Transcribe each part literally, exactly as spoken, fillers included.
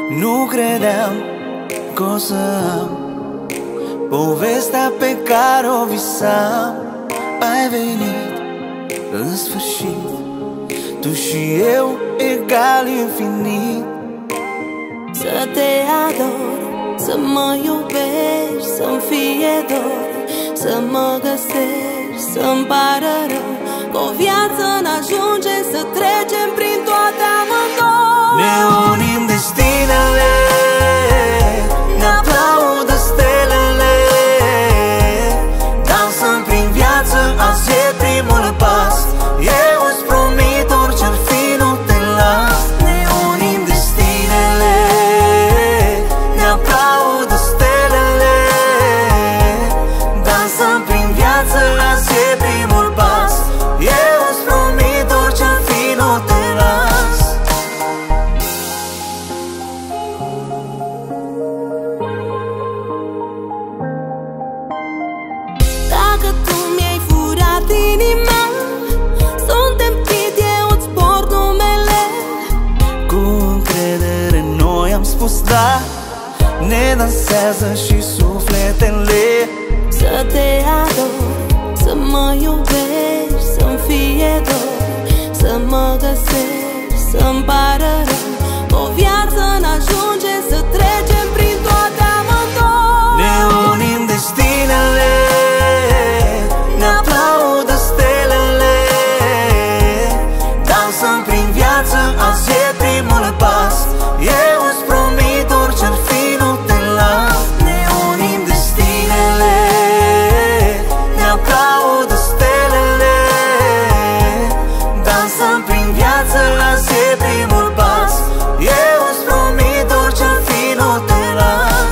Nu credeam că o să am povestea pe care o visam. Ai venit în sfârșit, tu și eu egal infinit. Să te ador, să mă iubești, să-mi fie dor, să mă găsești, să-mi pară rău, că o viață n-ajunge să trecem prin toate amândoi. Ne unim destinele, ne aplaudă stelele, dansăm prin viață, azi e primul pas. Eu îți promit, orice-ar fi, nu te las. Ne unim destinele, ne aplaudă stelele, dansăm prin viață, azi e primul pas. Eu îți promit, orice-ar fi, nu te las. Dacă tu mi-ai furat inima, suntem chit, eu îți port numele. Cu încredere noi am spus da, ne dansează și sufletele. Să te ador, să mă iubești, să-mi fie dor, să mă găsești, să-mi pară rău, o viață n-ajunge să trecem prin toate amândoi. Ne unim destinele, ne aplaudă stelele, dansăm prin viață, azi e primul pas. Eu îți promit, orice-ar fi, nu te las. Ne unim destinele, ne aplaudă stelele, dansăm prin viață, azi e primul pas. Eu îți promit, orice-ar fi, nu te las.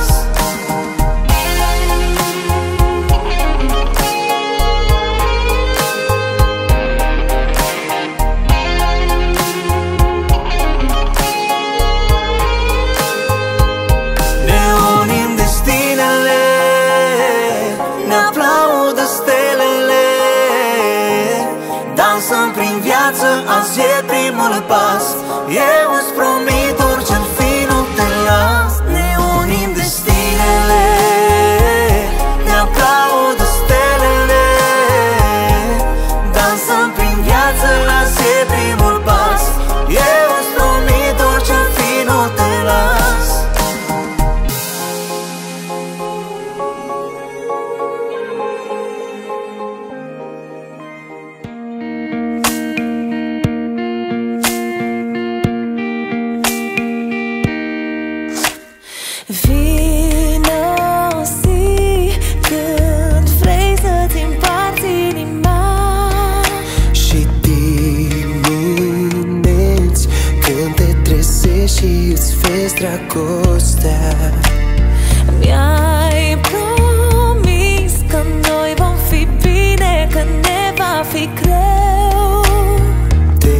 Ne unim destinele, ne aplaudă stelele, dansăm prin viață, azi e primul pas. Eu îți promit, orice-ar fi, nu te las. Ne unim destinele, ne aplaudă stelele, dansăm prin viață, azi e primul pas. Eu îți promit, orice-ar fi, nu te las. Vino zi când vrei să-ți împarți inima, Și dimineți când te trezești și îți vezi dragostea. mi-ai promis că noi vom fi bine, că ne va fi greu. Te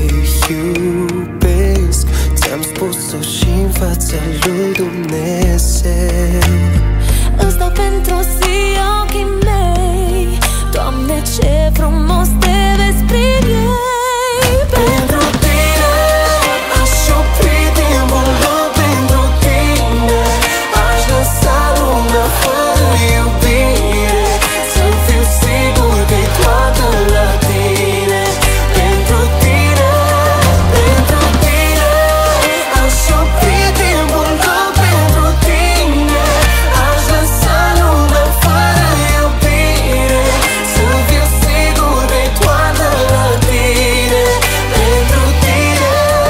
iubesc, ți-am spus-o și în fața lui Dumnezeu. Îți dau pentru zi ochii mei, Doamne, ce frumos te vezi prin ei. Pentru Tine aș opri timpul doar pentru tine. Aș lăsa lumea fără iubire, să fiu sigur că-i toată la tine. Pentru tine, pentru tine aș opri timpul doar pentru tine. Aș lăsa lumea fără iubire, să fiu sigur că-i toată la tine. Pentru tine,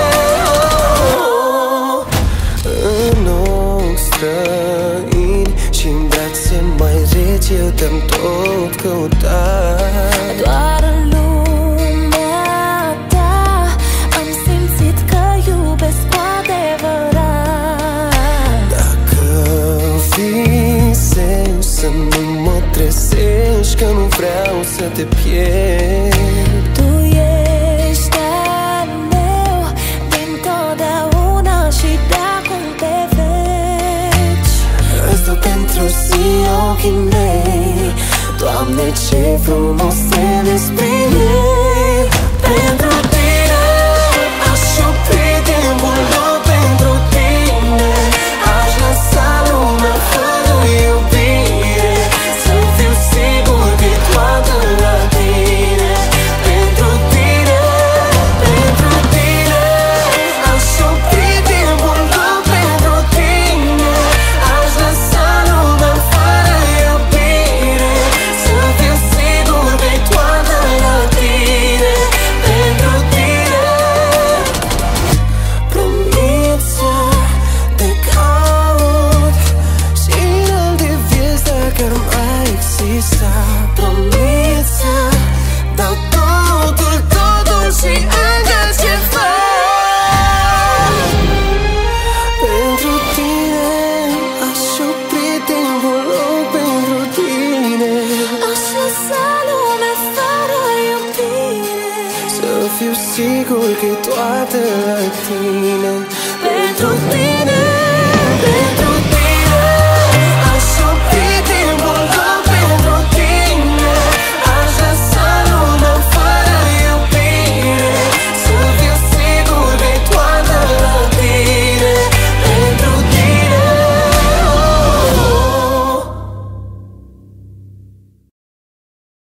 în ochi străini și-n brațe mai reci eu te-am tot căutat. doar în lumea ta am simțit că iubesc cu adevărat. Dacă visezi să nu mă trezești, că nu vreau să te pierd. Tu ești al meu dintotdeauna și de-acum pe veci. Îți dau pentru zi ochii mei, Doamne, ce frumos te vezi prin ei. Pentru tine aș opri timpul doar pentru tine. fiu sigur că e toată la tine. Pentru tine, pentru